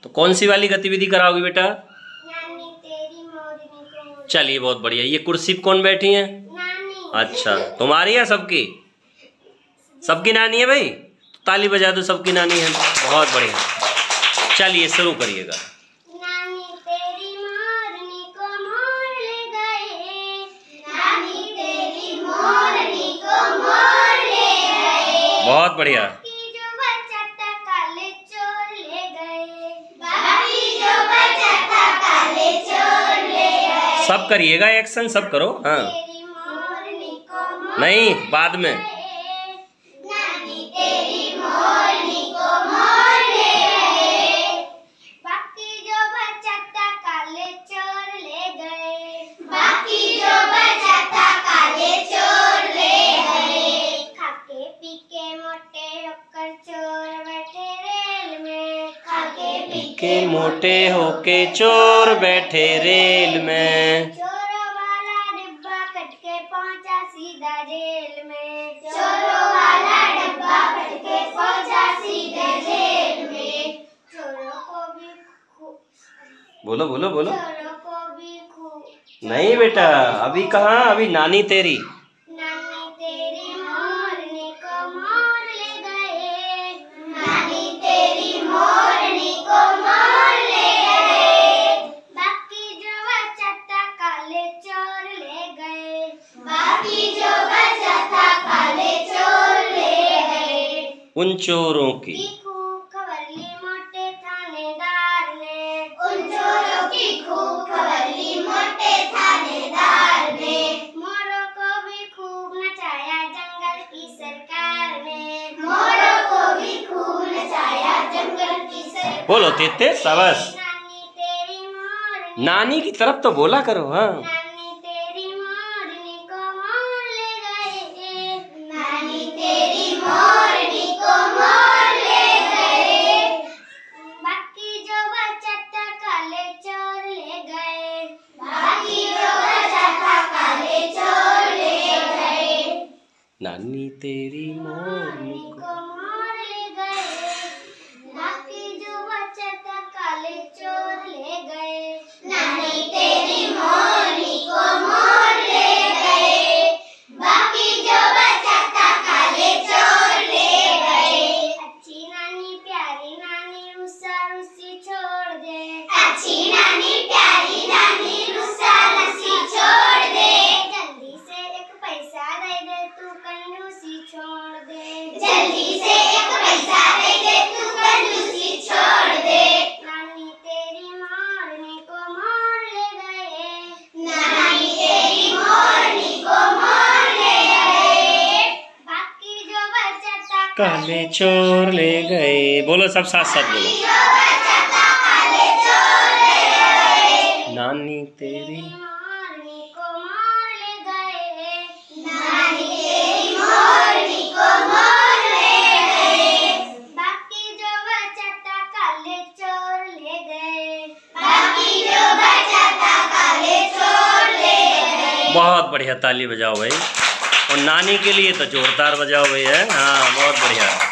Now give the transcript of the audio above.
तो कौन सी वाली गतिविधि कराओगी बेटा? नानी तेरी मोरनी को। चलिए बहुत बढ़िया। ये कुर्सी पे कौन बैठी है? नानी। अच्छा, तुम्हारी है सबकी? सबकी नानी है भाई? ताली बजा दो, सबकी नानी है। बहुत बढ़िया। चलिए शुरू करिएगा। नानी तेरी मोरनी को मोर ले गए, नानी तेरी मोरनी को मोर ले गए। बहुत बढ़िया। बाकी जो बचा था काले चोर ले गए, बाकी जो बचा था काले चोर ले गए। सब करिएगा, एक्शन सब करो। हाँ तेरी मोरनी को मोर नहीं, बाद में। नानी तेरी मोरनी को मोर ले गए, बाकी जो बचा था काले चोर ले गए, बाकी जो बचा था काले चोर ले गए। खाके पी के मोटे होकर चोर बैठे रेल में, खाके पी के मोटे होके चोर बैठे रेल में। चोरों वाला डिब्बा कट के पहुंचा सीधा जेल में, चोरों वाला डिब्बा कट के पहुंचा सीधे जेल में। चोरों को भी बोलो बोलो बोलो। चोरों को भी खूब। नहीं बेटा, अभी कहाँ, अभी नानी तेरी। नानी तेरी मोरनी को मोर ले गए, नानी तेरी मोरनी को मोर ले गए। बाकी जो बचा था काले चोर ले गए, बाकी जो बचा था काले चोर ले गए। उन चोरों की खूब खबर ली मोटे थानेदार ने, उन चोरों की खूब खबर ली मोटे थानेदार ने। मोरों को भी खूब नचाया जंगल की सरकार ने, मोरों को भी खूब नचाया जंगल की सरकार। बोलो तेते, शाबाश। नानी तेरी मोरनी, नानी की तरफ तो बोला करो। हाँ नानी तेरी मोरनी को मोर ले गए, नानी तेरी मोरनी को मोर ले गए। बाकी जो बचा था काले चोर ले गए, बाकी जो बचा था काले चोर ले गए। नानी तेरी मोरनी मोरनी को मोर ले गए, बाकी जो बचा था काले चोर ले गए। नानी तेरी मोरनी को मोर ले गए, बाकी जो बचा था काले चोर ले गए। अच्छी नानी प्यारी नानी रुस्सा रुस्सी छोड़ दे, अच्छी नानी प्यारी नानी रुस्सा रुस्सी छोड़ दे। जल्दी से एक पैसा दे दे तू कंजूसी छोड़ दे, जल्दी से एक पैसा दे दे तू कंजूसी छोड़ दे। नानी तेरी मोरनी को मोर ले गए, नानी तेरी मोरनी को मोर ले गए। बाकी जो बचा था काले चोर ले गए। बोलो सब साथ साथ बोलो। जो बचा था काले चोर ले गए। नानी तेरी मोरनी को मोर ले गए, नानी तेरी मोरनी को मोर ले गए। बाकी जो बचा था काले चोर ले गए, बाकी जो बचा था काले चोर ले गए। बहुत बढ़िया, ताली बजाओ भाई। और नानी के लिए तो जोरदार बजाओ भाई। है हाँ, बहुत बढ़िया।